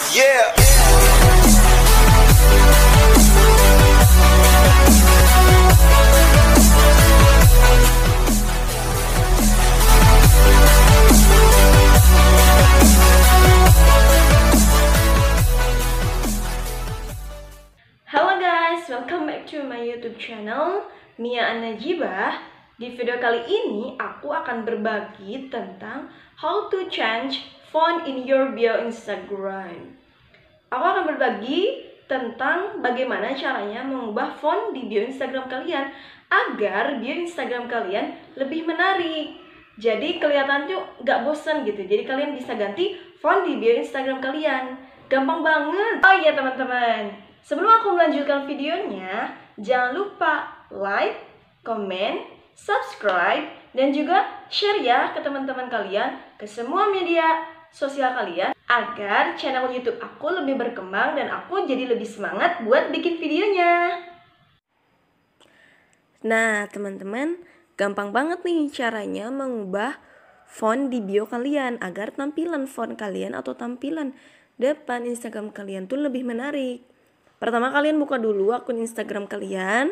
Yeah. Halo guys, welcome back to my YouTube channel Mia An-Najibah. Di video kali ini aku akan berbagi tentang how to change font in your bio Instagram. Aku akan berbagi tentang bagaimana caranya mengubah font di bio Instagram kalian agar bio Instagram kalian lebih menarik. Jadi kelihatan tuh gak bosan gitu. Jadi kalian bisa ganti font di bio Instagram kalian. Gampang banget. Oh iya teman-teman, sebelum aku melanjutkan videonya, jangan lupa like, comment, subscribe, dan juga share ya ke teman-teman kalian, ke semua media sosial kalian, agar channel YouTube aku lebih berkembang dan aku jadi lebih semangat buat bikin videonya. Nah teman-teman, gampang banget nih caranya mengubah font di bio kalian agar tampilan font kalian atau tampilan depan Instagram kalian tuh lebih menarik. Pertama kalian buka dulu akun Instagram kalian.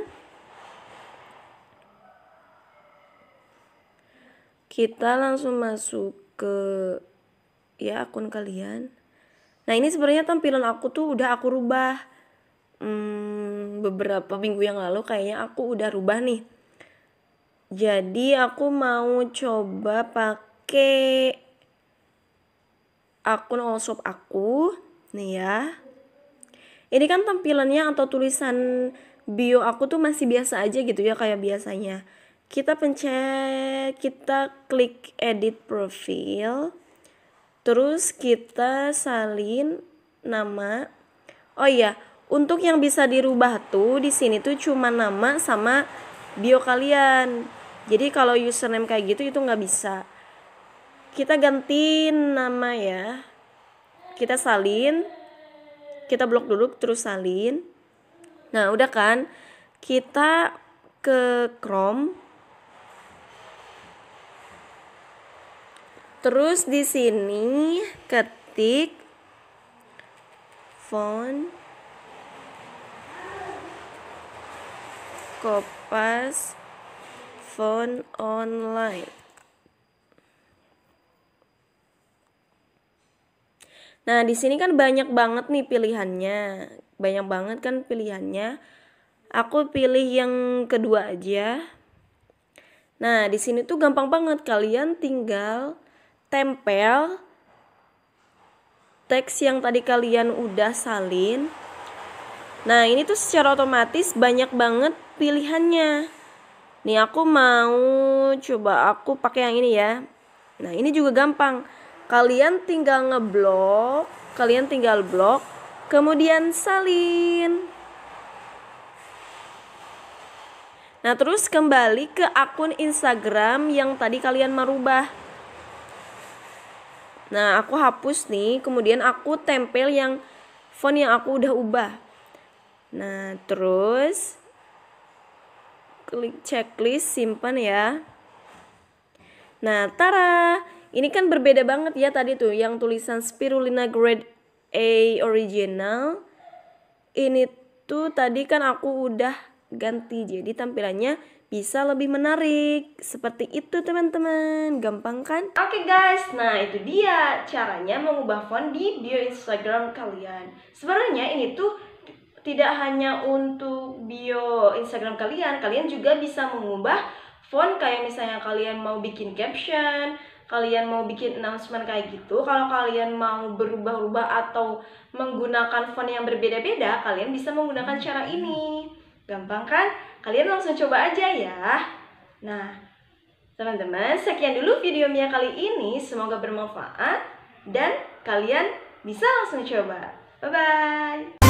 Kita langsung masuk ke akun kalian. Nah ini sebenarnya tampilan aku tuh udah aku rubah beberapa minggu yang lalu, kayaknya aku udah rubah nih. Jadi aku mau coba pakai akun Allshop aku nih ya. Ini kan tampilannya atau tulisan bio aku tuh masih biasa aja gitu ya, kayak biasanya. Kita klik edit profil. Terus kita salin nama. Oh iya, untuk yang bisa dirubah tuh di sini tuh cuma nama sama bio kalian. Jadi kalau username kayak gitu itu nggak bisa. Kita ganti nama ya. Kita salin. Kita blok dulu terus salin. Nah, udah kan? Kita ke Chrome. Terus di sini ketik font Kompas font online. Nah, di sini kan banyak banget nih pilihannya. Banyak banget kan pilihannya. Aku pilih yang kedua aja. Nah, di sini tuh gampang banget, kalian tinggal tempel teks yang tadi kalian udah salin. Nah, ini tuh secara otomatis banyak banget pilihannya. Nih aku mau coba aku pakai yang ini ya. Nah, ini juga gampang. Kalian tinggal ngeblok, kalian tinggal blok, kemudian salin. Nah, terus kembali ke akun Instagram yang tadi kalian merubah. Nah, aku hapus nih, kemudian aku tempel yang font yang aku udah ubah. Nah, terus klik checklist, simpan ya. Nah, tara, ini kan berbeda banget ya tadi tuh yang tulisan Spirulina Grade A Original. Ini tuh tadi kan aku udah ganti, jadi tampilannya bisa lebih menarik. Seperti itu teman-teman, gampang kan? Oke guys, nah itu dia caranya mengubah font di bio Instagram kalian. Sebenarnya ini tuh tidak hanya untuk bio Instagram kalian, kalian juga bisa mengubah font kayak misalnya kalian mau bikin caption, kalian mau bikin announcement kayak gitu. Kalau kalian mau berubah-ubah atau menggunakan font yang berbeda-beda, kalian bisa menggunakan cara ini. Gampang kan? Kalian langsung coba aja ya. Nah, teman-teman, sekian dulu video Mia kali ini. Semoga bermanfaat dan kalian bisa langsung coba. Bye-bye.